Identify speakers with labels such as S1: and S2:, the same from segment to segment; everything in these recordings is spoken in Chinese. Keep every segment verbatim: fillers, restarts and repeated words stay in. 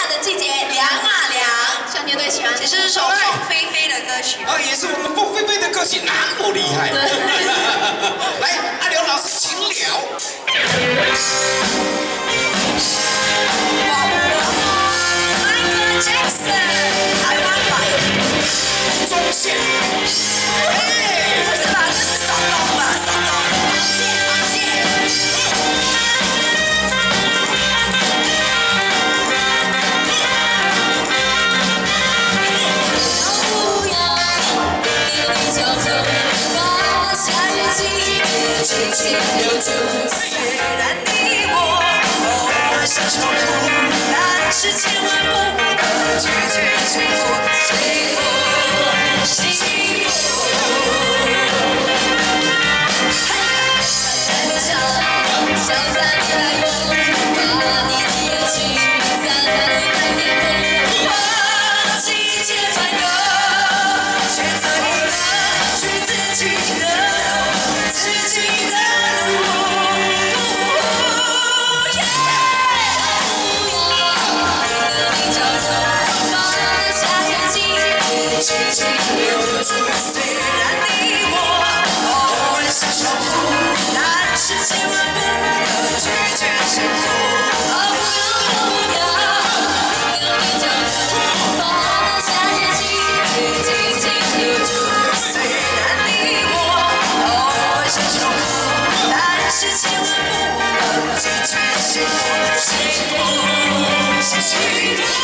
S1: 的季节，凉啊凉，希望乐队喜欢。这是首凤飞飞的歌曲。
S2: 啊，也是我们凤飞飞的歌曲，那么厉害。来，阿刘老师请聊。
S1: Michael Jackson， 台湾版。
S2: 中线。哎，
S1: 不是吧？这是松隆吧？松隆。螃蟹，螃蟹。
S3: 轻轻留住，虽然你我偶尔想重复，但是千万不可拒绝幸福，幸福，幸福。在路上，想在你来过，把你的眼睛散在你的天空，我季节翻涌，选择一个属于自己的路，自己的。 轻轻留住，虽然你我偶尔想重复，但是千万不可拒绝幸福。哦，不要不要，不要讲出，把那夏天记忆紧紧留住。虽然你我偶尔想重复，但是千万不可拒绝幸福，幸福，幸福。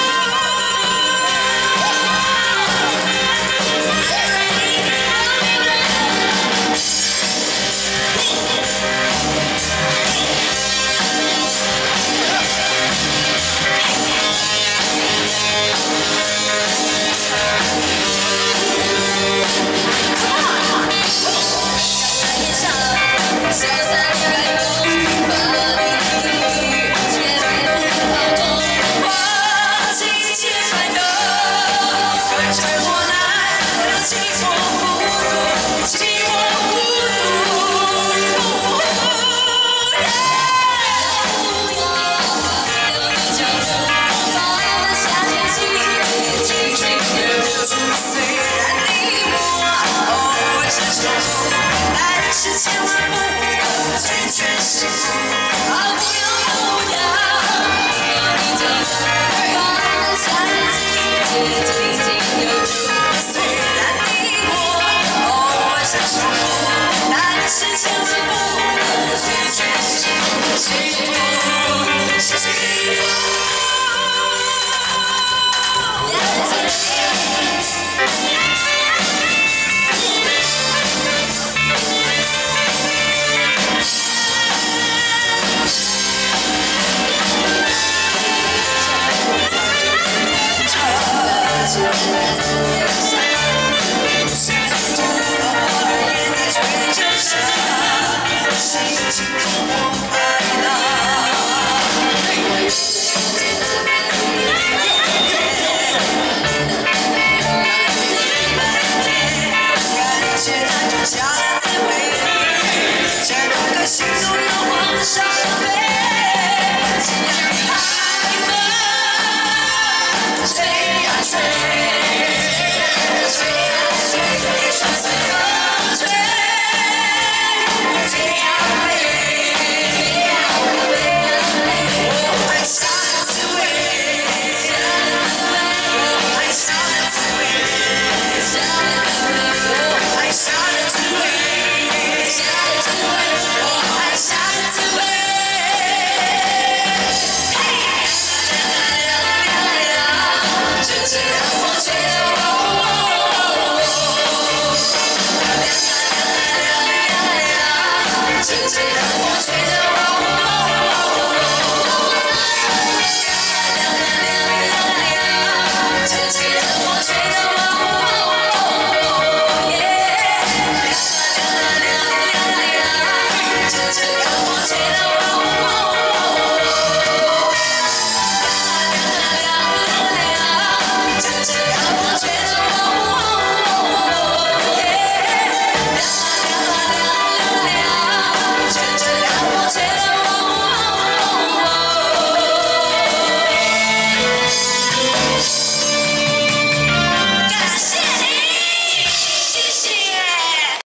S3: 千万不可拒绝幸福，啊不要不要，要你就把那夏天记忆紧紧留住。虽然你我偶尔想重复，但是千万不可拒绝幸福。